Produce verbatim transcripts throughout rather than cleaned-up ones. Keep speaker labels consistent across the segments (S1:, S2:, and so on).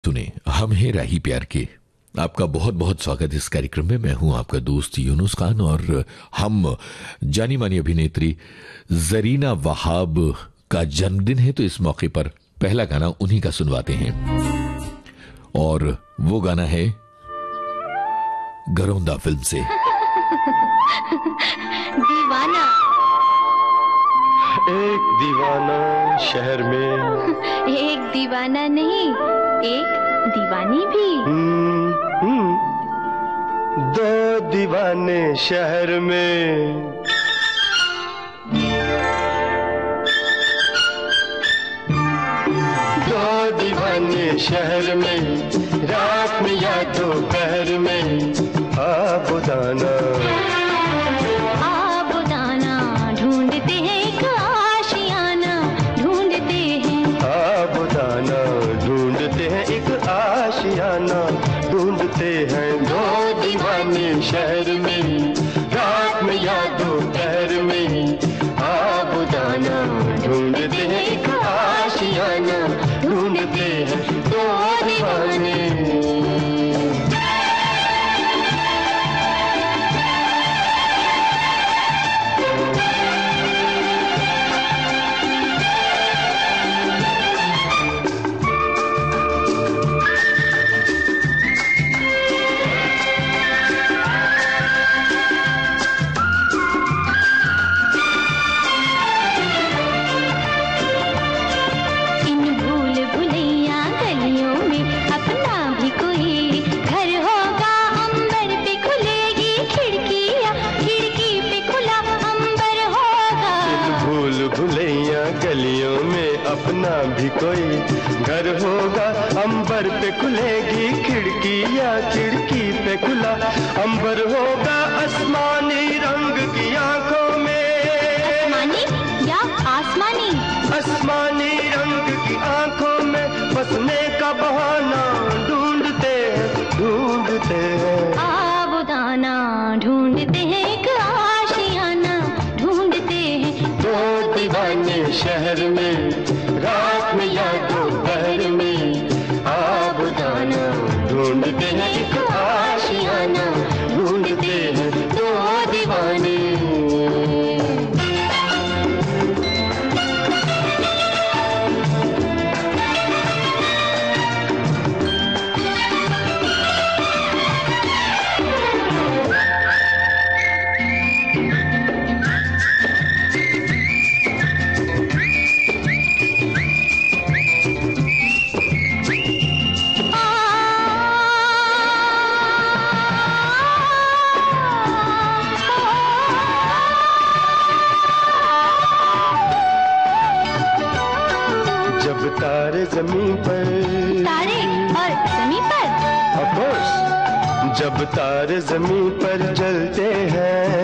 S1: सुने हम हैं राही प्यार के। आपका बहुत बहुत स्वागत इस कार्यक्रम में। मैं हूं आपका दोस्त यूनुस खान और हम जानी मानी अभिनेत्री जरीना वहाब का जन्मदिन है, तो इस मौके पर पहला गाना उन्हीं का सुनवाते हैं और वो गाना है घरौंदा फिल्म से।
S2: दीवाना
S3: एक दीवाना शहर में,
S2: एक दीवाना नहीं एक दीवानी भी।
S3: हम्म, हम्म, दो दीवाने शहर में। दो दीवाने शहर में, रात में या दोपहर में आबुदाना
S2: आबुदाना ढूंढते हैं एक आशियाना, ढूंढते हैं
S3: आबुदाना ढूंढते हैं एक आशियाना, ढूंढते हैं दो दीवाने शहर में, रात में या दोपहर में आबुदाना ढूंढते हैं एक आशियाना, ढूंढते हैं दो दीवाने। गलियों में अपना भी कोई घर होगा, अंबर पे खुलेगी खिड़की या खिड़की पे खुला अंबर होगा, आसमानी रंग की आंखों में।
S2: आसमानी या आसमानी?
S3: आसमानी रंग की आंखों में बसने का बहाना ढूंढते हैं, ढूंढते हैं
S2: आबुदाना, ढूंढते हैं एक आशियाना, ढूंढते हैं
S3: दो दीवाने शहर में, रात में या दोपहर में आबुदाना, ढूंढते हैं एक आशियाना, ढूंढते हैं दो दीवाने। तारे जमीन पर,
S2: तारे और जमीन पर,
S3: ऑफ कोर्स जब तारे जमीन पर जलते हैं,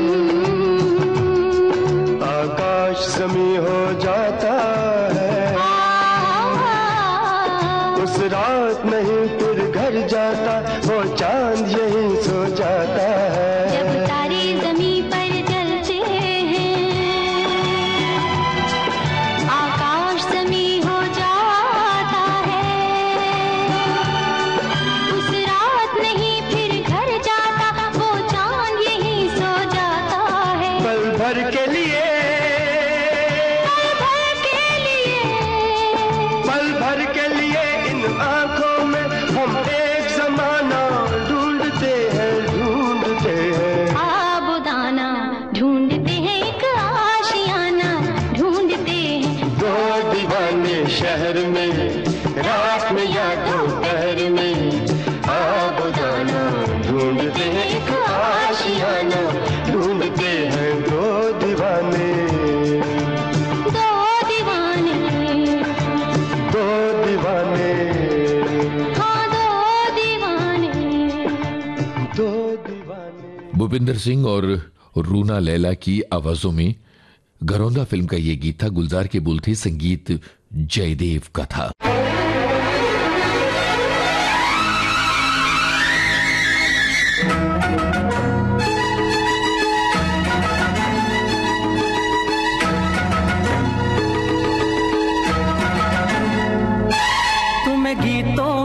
S3: आकाश जमीन हो जाता है, उस रात नहीं फिर घर जाता, वो चांद यहीं सो जाता है।
S2: जब तारे जमीन पर जलते हैं, आकाश जमीन हो जाता है, उस रात नहीं फिर घर जाता, वो चांद यहीं सो जाता है।
S3: पल भर के लिए,
S2: पल भर के लिए,
S3: पल भर के लिए इन आंखों में हम एक जमाना ढूंढते हैं, ढूंढते हैं
S2: आबुदाना, ढूंढते हैं एक आशियाना, ढूंढते हैं
S3: दो दीवाने शहर में, रात में या दोपहर में आबुदाना, ढूंढते हैं एक आशियाना, ढूंढते हैं दो दीवाने।
S2: दो दीवाने,
S3: दो दीवाने,
S2: हाँ दो दीवाने।
S3: दो दीवाने।
S1: भूपिंदर सिंह और रूना लैला की आवाजों में घरौंदा फिल्म का ये गीत था। गुलजार के बोल थे, संगीत जयदेव का था।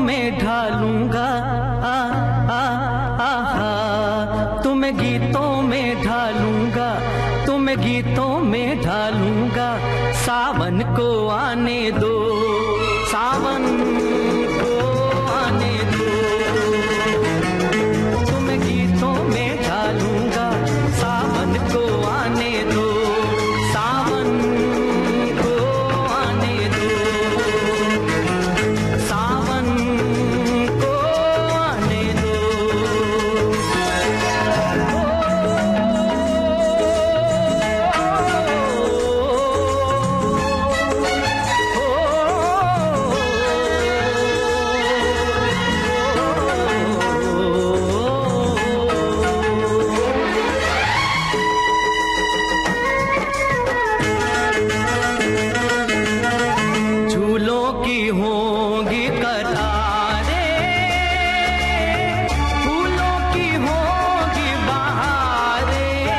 S4: में ढालूंगा, आ, आ, आ, आ, तुम्हें गीतों में ढालूंगा, तुम्हें गीतों में ढालूंगा। सावन को आने दो, सावन को आने दो, तुम्हें गीतों में ढालूंगा। सावन को आने दो, सावन को आने दो, सावन को आने दो। झूलों की होंगी कतारें, फूलों की होंगी बहारें,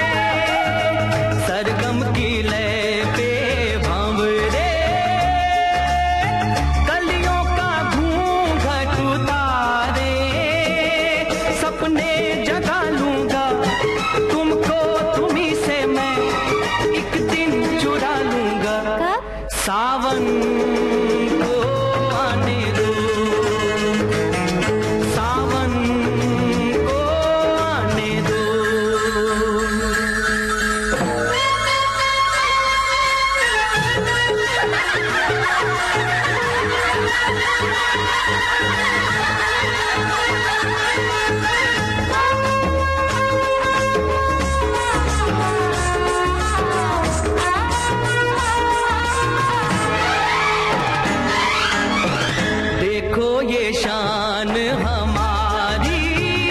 S4: सरगम की लय पे भंवरे, कलियों का घूंघट उतारे। सपने जगा लूंगा तुमको, तुम्ही से मैं एक दिन चुरा लूंगा। सावन को आने दो, सावन को आने दो। देखो ये शान हमारी,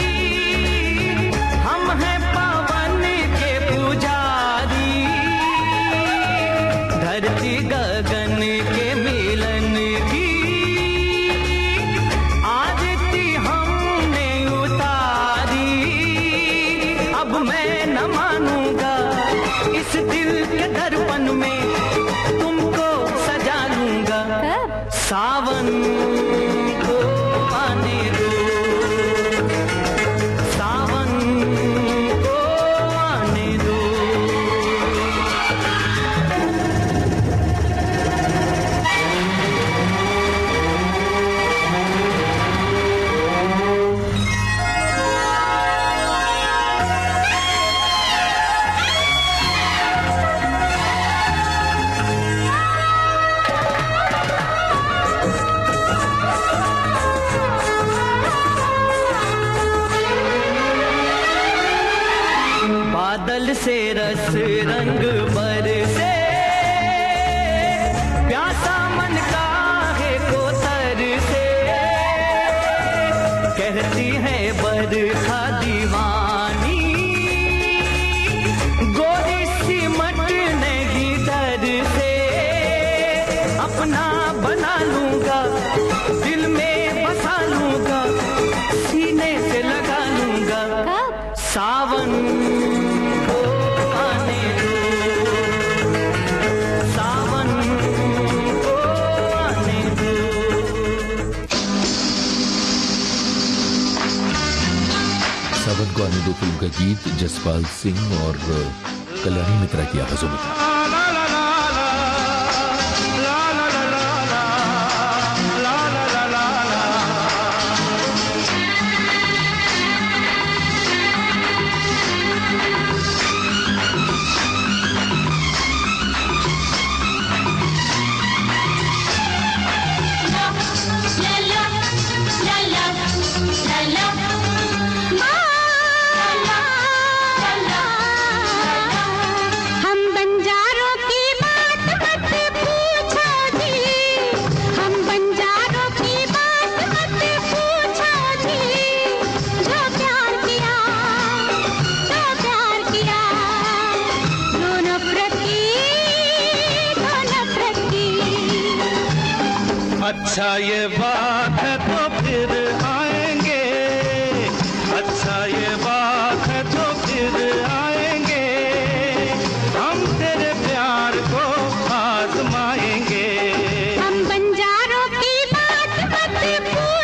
S4: हम हैं पवन के पुजारी। धरती गगन के मिलन की आरती हमने उतारी। अब मैं न मानूंगा इस दिल के दर्पण में, तुमको सजा लूंगा। सावन को आने दो, सावन को आने दो। बादल से रस रंग बरसे, प्यासा मन काहे को तरसे। कहती है बरखा दीवानी, गोरी सिमट नहीं डर से। अपना बना लूंगा, दिल में बसा लूंगा, सीने से लगा लूंगा। सावन को आने दो, सावन को आने दो।
S1: सावन को आने दो फिल्म का गीत जसपाल सिंह और कल्याणी मित्रा की आवाजों में था।
S2: हम बंजारों की बात मत पूछो जी, हम बंजारों की बात मत पूछो जी। जो प्यार किया, जो प्यार किया, जो नफरत की, जो नफरत की।
S3: अच्छा ये बात है तो फिर आएंगे, अच्छा ये बात है तो फिर आएंगे। हम तेरे प्यार को आजमाएंगे।
S2: हम बंजारों की बात मत पूछो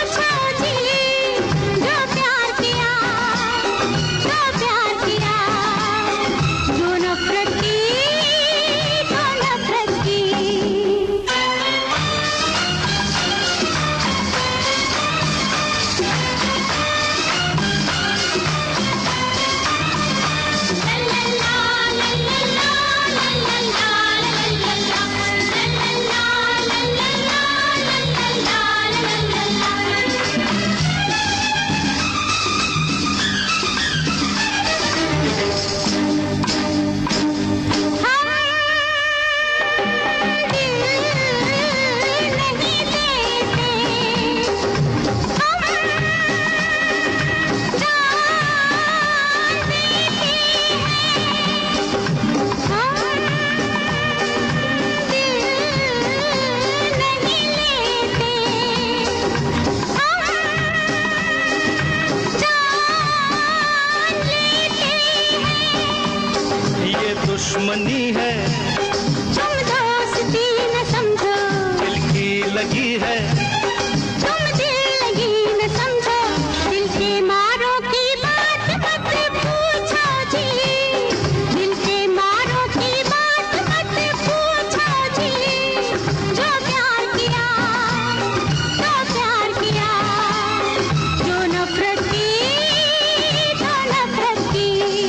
S4: दुश्मनी है,
S2: तुम दोस्ती न समझो,
S4: दिल की लगी है,
S2: तुम दिल लगी न समझो, दिल के मारो की बात मत पूछो जी, दिल के मारो की बात मत पूछो जी, जो प्यार किया तो प्यार किया, जो नफरत की तो नफरत की।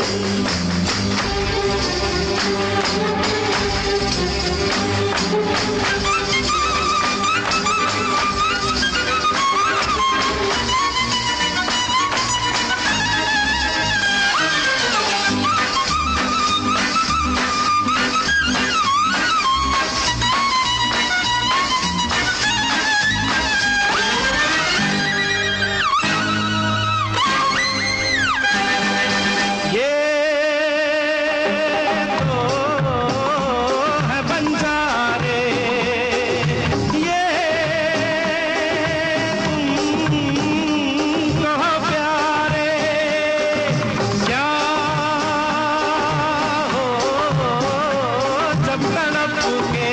S4: ये तो है बंजारे, ये तुम कहो प्यारे, क्या हो जब तड़प के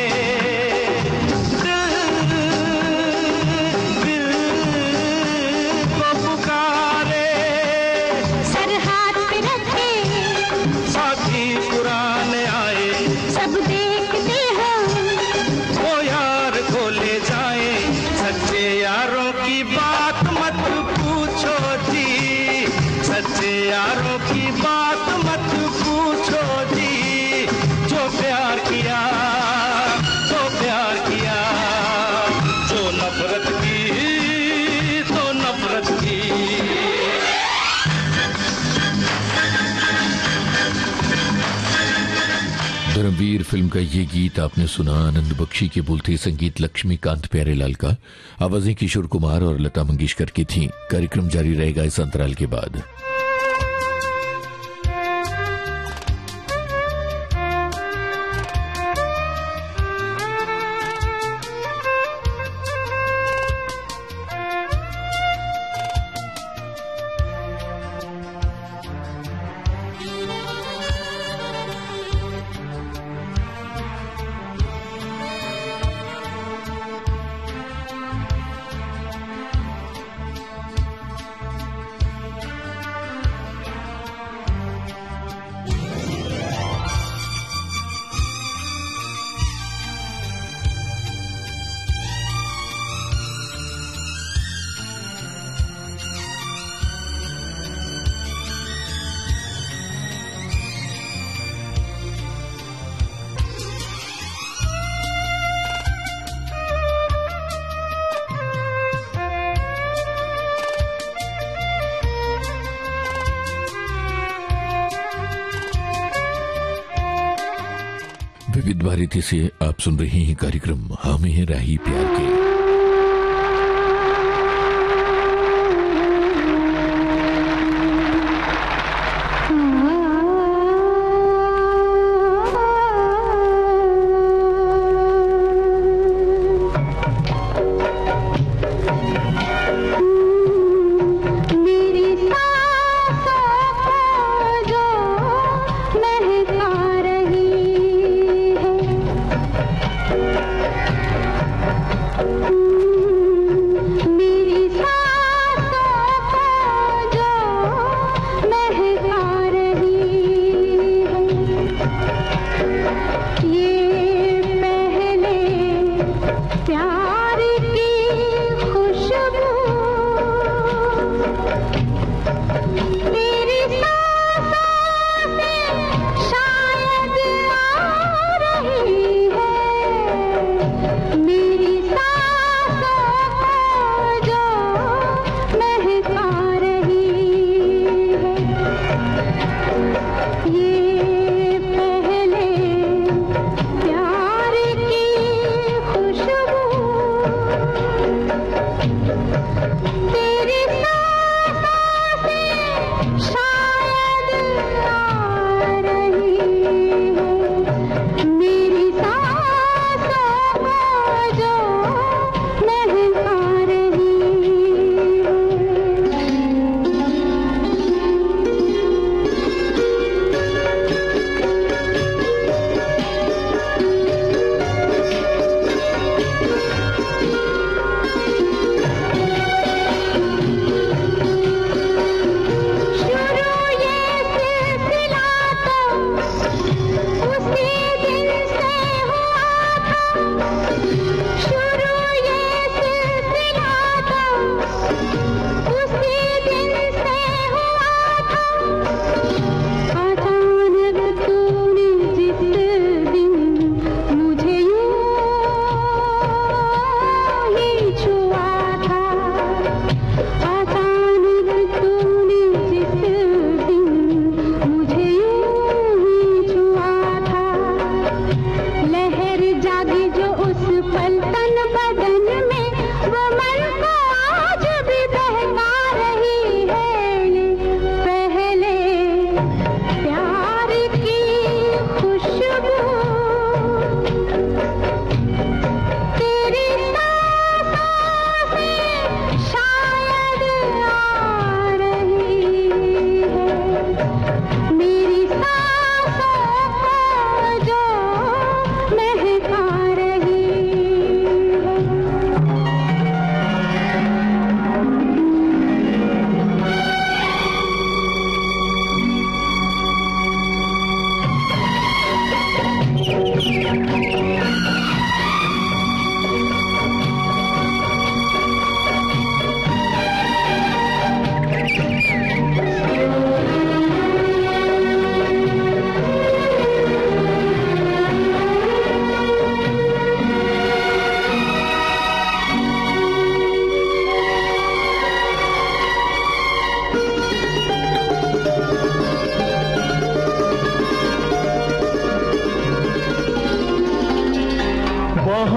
S4: दिल दिल को पुकारे,
S2: सर हाथ पे रखे
S4: साथी पुराने आए,
S2: सब देखते हो,
S4: वो यार को ले जाए, सच्चे यारों की बात मत पूछो जी, सच्चे यारों की बात मत पूछो जी, जो प्यार किया तो प्यार किया, जो नफरत की तो नफरत की।
S1: धर्मवीर फिल्म का ये गीत आपने सुना। आनंद बख्शी के बोल थे, संगीत लक्ष्मीकांत प्यारेलाल का, आवाजें किशोर कुमार और लता मंगेशकर की थीं। कार्यक्रम जारी रहेगा इस अंतराल के बाद। विविध भारती से आप सुन रहे हैं कार्यक्रम हम हैं राही प्यार के।
S2: मेरी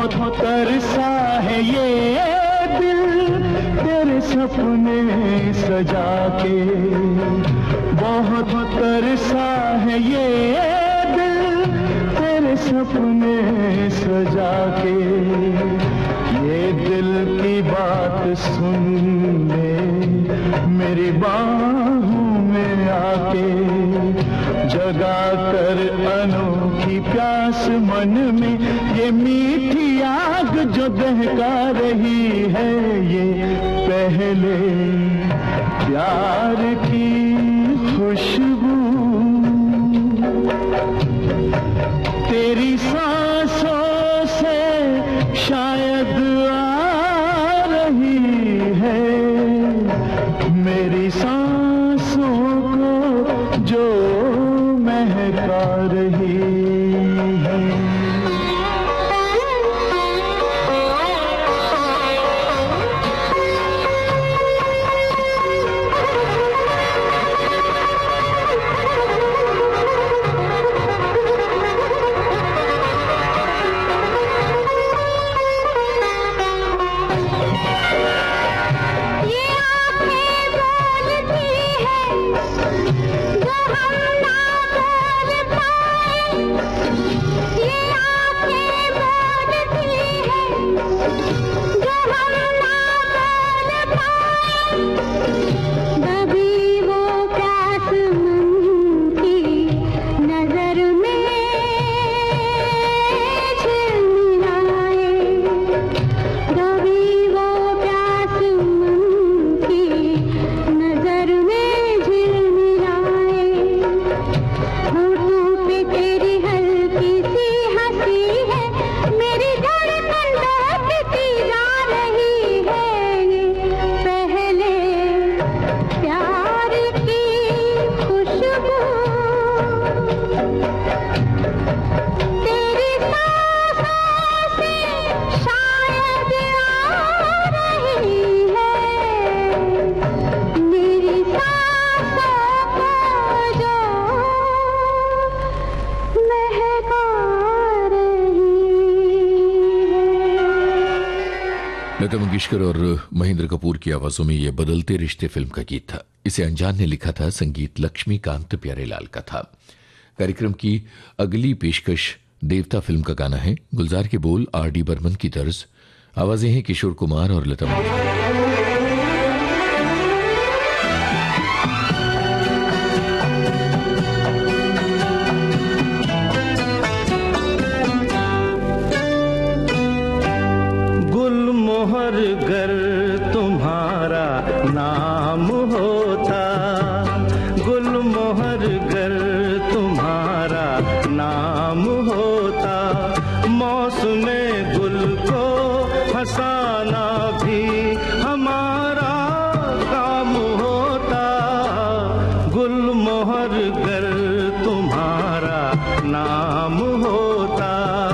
S3: बहुत तरसा है ये दिल तेरे सपने सजा के, बहुत तरसा है ये दिल तेरे सपने सजा के। ये दिल की बात सुन ले मेरी बाहों में आके, जगा कर अनोखी प्यास मन में, ये मीठी आग जो दहका रही है ये पहले प्यार की खुशबू। तेरी सांसों से शायद आ रही है मेरी सांसों को जो महका रही है।
S1: लता मंगेशकर और महेंद्र कपूर की आवाजों में यह बदलते रिश्ते फिल्म का गीत था। इसे अनजान ने लिखा था, संगीत लक्ष्मीकांत प्यारेलाल का था। कार्यक्रम की अगली पेशकश देवता फिल्म का गाना है। गुलजार के बोल आर डी बर्मन की तर्ज, आवाजें हैं किशोर कुमार और लता मंगेशकर।
S3: गुलमोहर गर तुम्हारा नाम होता, गुलमोहर गर तुम्हारा नाम होता, मौसमे गुल को हंसाना भी हमारा काम होता। गुलमोहर गर तुम्हारा नाम होता।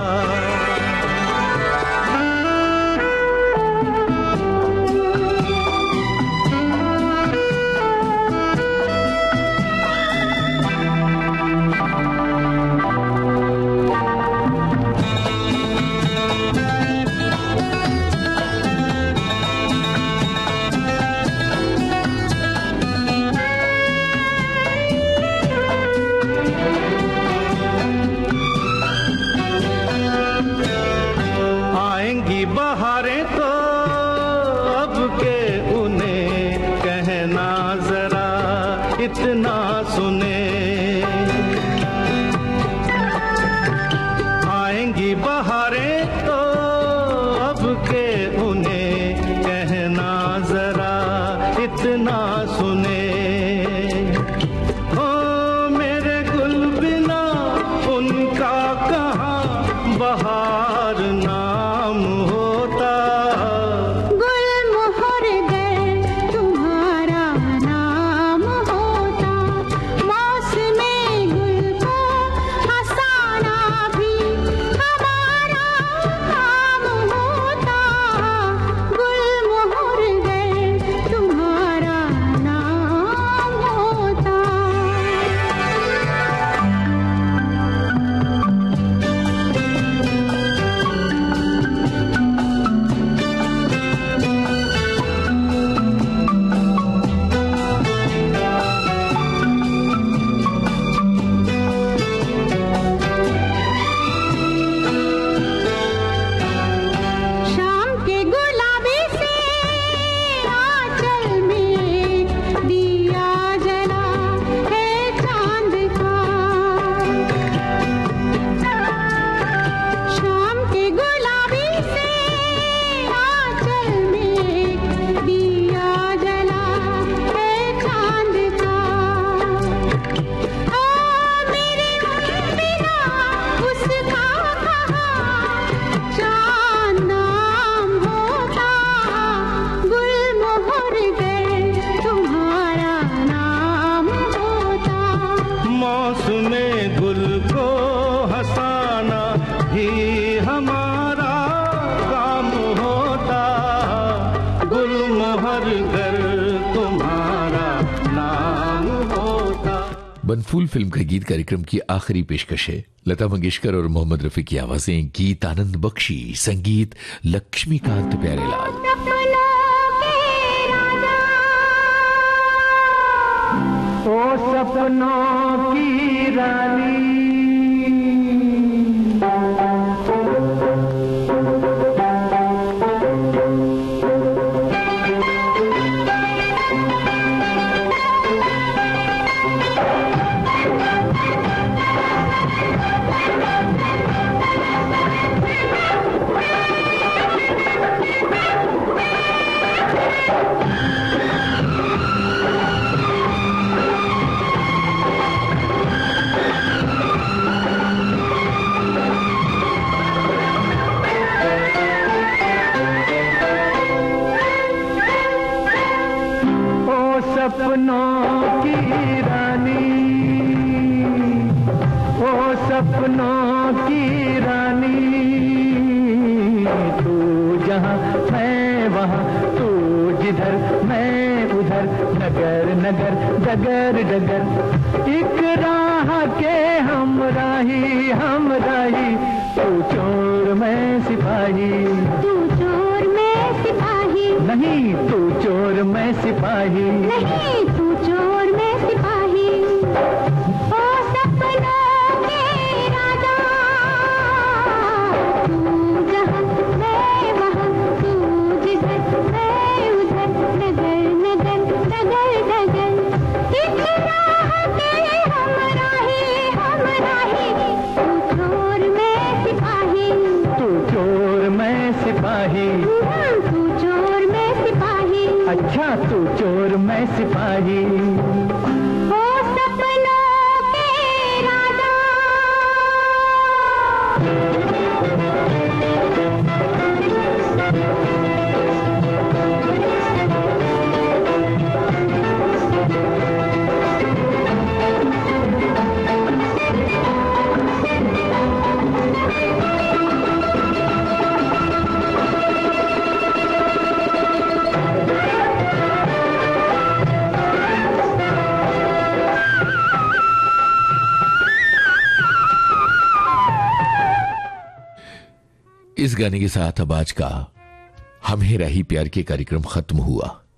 S3: बहारें तो अब के उन्हें कहना जरा इतना सुने, आएंगी बहारें तो अब के उन्हें कहना जरा इतना सुने। ओ मेरे गुल बिना उनका कहाँ बहार नाम होता।
S2: गुलमोहर गर तुम्हारा नाम होता, मौसमे गुल को हंसाना भी हमारा काम होता। गुलमोहर गर तुम्हारा नाम
S5: हर घर तुम्हारा नाम होता।
S1: बनफूल फिल्म का गीत कार्यक्रम की आखिरी पेशकश है। लता मंगेशकर और मोहम्मद रफी की आवाजें, गीत आनंद बख्शी, संगीत लक्ष्मीकांत प्यारेलाल।
S5: ओ सपनों की रानी, सपनों की रानी, ओ सपनों की रानी, तू जहाँ मैं वहाँ, तू जिधर मैं उधर, नगर नगर डगर डगर, एक राह के हमराही हमराही, तू चोर मैं सिपाही,
S2: तू चोर मैं सिपाही,
S5: नहीं तू चोर मैं सिपाही,
S2: नहीं तू चोर मैं सिपाही। ओ सपनों के राजा, तू जहाँ मैं वहाँ, तू जिधर मैं उधर, नगर नगर डगर डगर, एक राह के हमराही हमराही, तू चोर मैं सिपाही,
S5: तू चोर मैं सिपाही,
S2: तू चोर मैं सिपाही,
S5: अच्छा तू चोर मैं सिपाही।
S2: ओ सपनों के राजा।
S1: इस गाने के साथ अब आज का हम ही राही प्यार के कार्यक्रम खत्म हुआ।